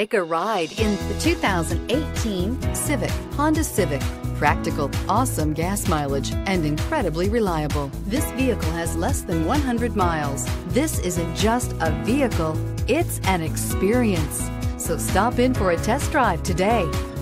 Take a ride in the 2018 Civic, Honda Civic. Practical, awesome gas mileage, and incredibly reliable. This vehicle has less than 100 miles. This isn't just a vehicle, it's an experience. So stop in for a test drive today.